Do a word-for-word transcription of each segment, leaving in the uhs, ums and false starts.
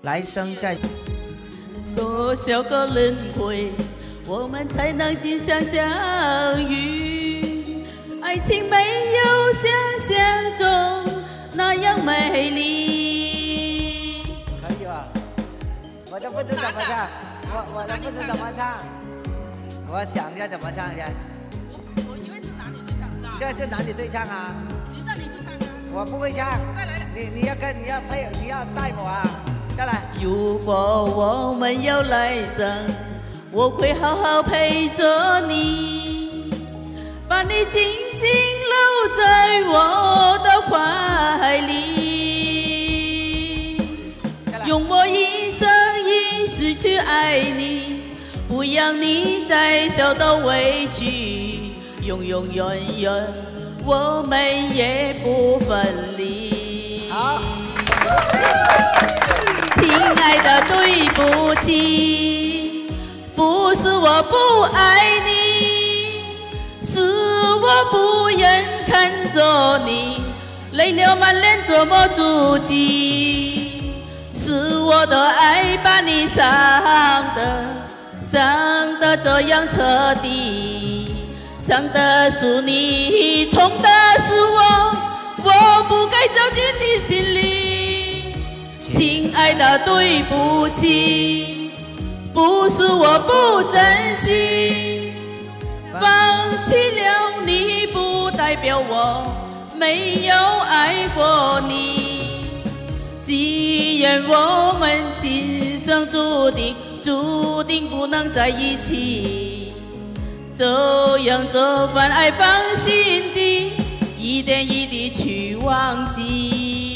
来生再。 多少个轮回，我们才能今生相遇？爱情没有想象中那样美丽。 可以吧？我都不知怎么唱，我我都不知怎么唱。我想一下怎么唱一下。 我我以为是男女对唱， 现在是男女对唱啊。 你那你不唱啊？ 我不会唱。 再来。 你你要跟你要配你要带我啊。 再来。 如果我们有来生，我会好好陪着你，把你紧紧搂在我的怀里，用我一生一世去爱你，不让你再受到委屈，永永远远我们也不分离。 好。 亲爱的，对不起，不是我不爱你，是我不忍看着你泪流满脸折磨自己，是我的爱把你伤的，伤的这样彻底，伤的是你，痛的是我，我不该走进你心里。 亲爱的，对不起，不是我不珍惜，放弃了你不代表我没有爱过你。既然我们今生注定，注定不能在一起，这样这份爱放心底，一点一滴去忘记。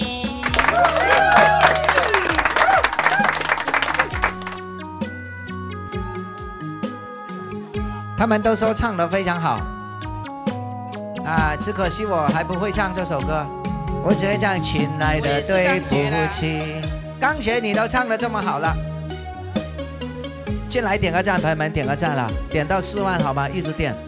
他们都说唱得非常好，啊，只可惜我还不会唱这首歌，我只会唱“亲爱的，对不起”。刚学你都唱得这么好了，进来点个赞，朋友们点个赞了，点到四万好吗？一直点。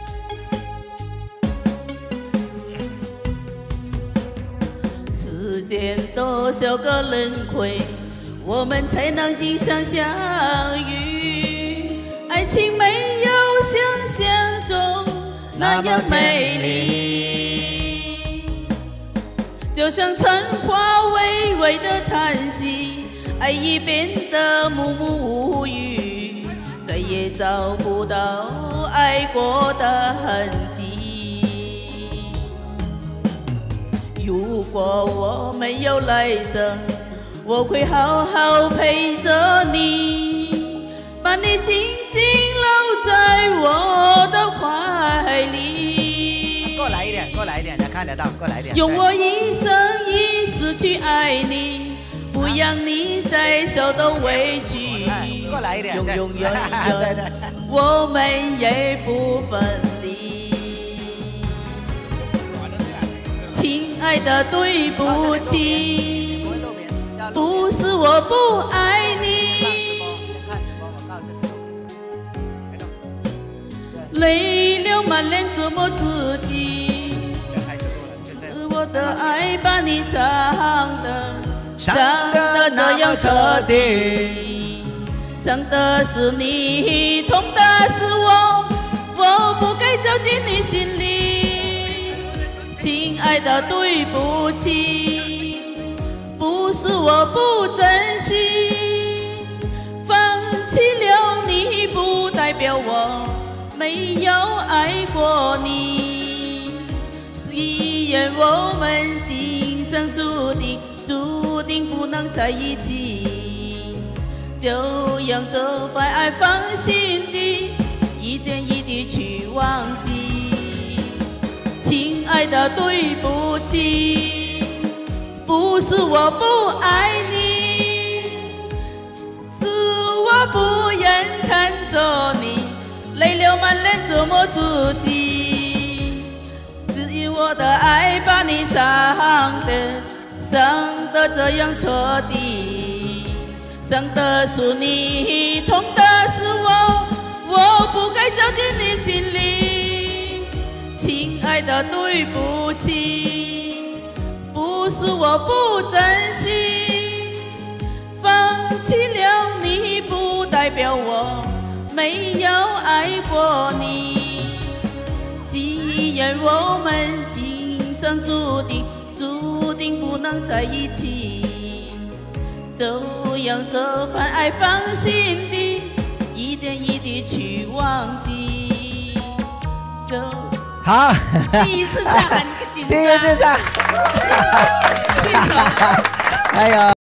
世间多少个轮回，我们才能今生相遇？爱情没有想象中那样美丽，就像春花微微的叹息，爱已变得木木无语，再也找不到爱过的痕迹。如果我没有来生，我会好好陪着你，把你紧紧搂在我的怀里。 过来一点，过来一点，才看得到，过来一点。 用我一生一世去爱你，不让你再受到委屈。 过来一点， 永永远远，我们也不分离。亲爱的，对不起，不是我不爱你。泪流满脸折磨自己，是我的爱把你伤的，伤的这样彻底，伤的是你，痛的是我，我不该走进你心里。亲爱的，对不起，不是我不珍惜，放弃了你不代表我没有爱过你。虽然我们今生注定，注定不能在一起，就让这份爱放心底，一点一滴去忘记。亲爱的，对不起，不是我不爱你，是我不忍看着你泪流满脸折磨自己，只因我的爱把你伤的，伤的这样彻底，伤的是你，痛的是我，我不该走进你心里。亲爱的，对不起，不是我不珍惜，放弃了你，不代表我没有爱过你。既然我们今生注定，注定不能在一起，就让这份爱放心地，一点一滴去忘记。就好， 第一次唱很紧张， 第一次唱， 最丑。 哎呦。